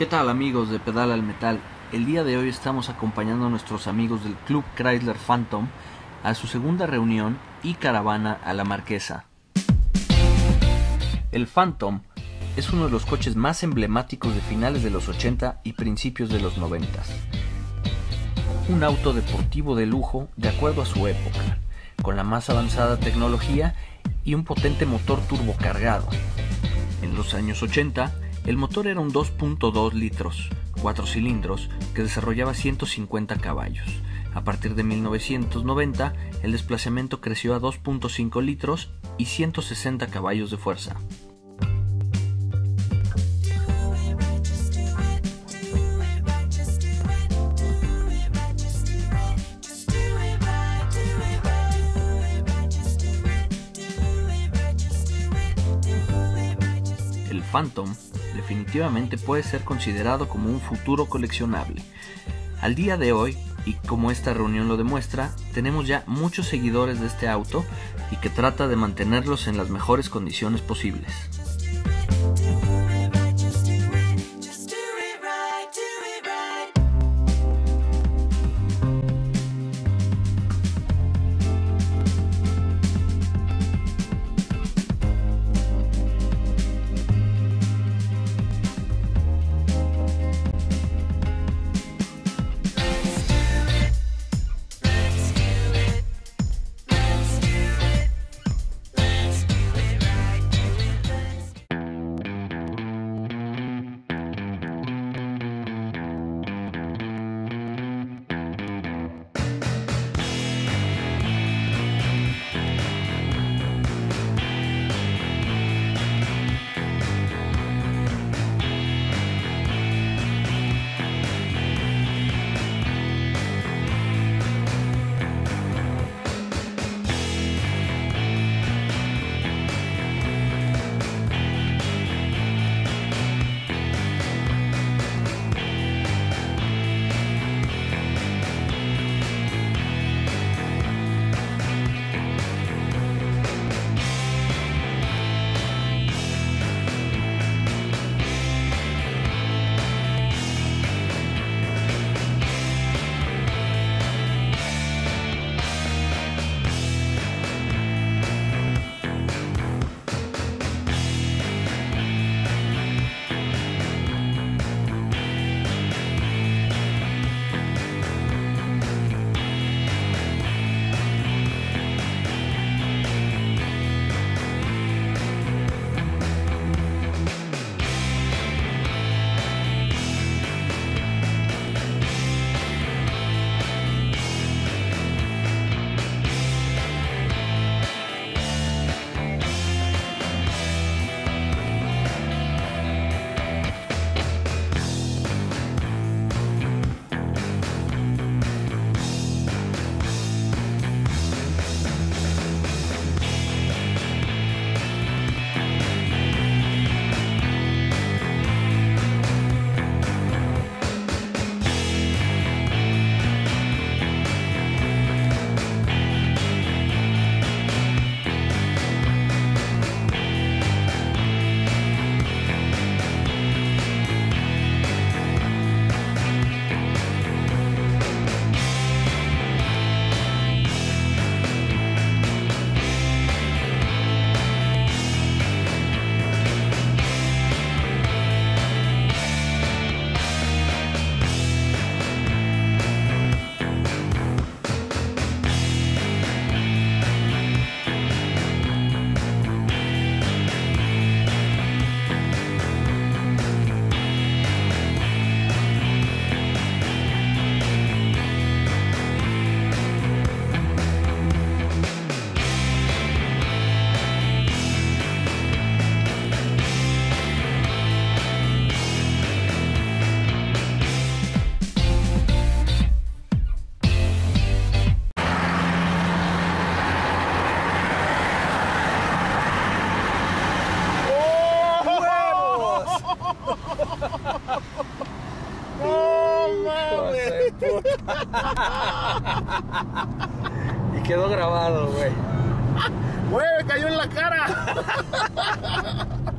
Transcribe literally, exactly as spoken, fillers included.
tal, amigos de Pedal al Metal? El día de hoy estamos acompañando a nuestros amigos del Club Chrysler Phantom a su segunda reunión y caravana a la Marquesa. El Phantom es uno de los coches más emblemáticos de finales de los ochenta y principios de los noventa. Un auto deportivo de lujo de acuerdo a su época, con la más avanzada tecnología y un potente motor turbocargado. En los años ochenta, el motor era un dos punto dos litros, cuatro cilindros, que desarrollaba ciento cincuenta caballos. A partir de mil novecientos noventa, el desplazamiento creció a dos punto cinco litros y ciento sesenta caballos de fuerza. El Phantom definitivamente puede ser considerado como un futuro coleccionable. Al día de hoy, y como esta reunión lo demuestra, tenemos ya muchos seguidores de este auto y que trata de mantenerlos en las mejores condiciones posibles. Y quedó grabado, güey. Güey, me cayó en la cara.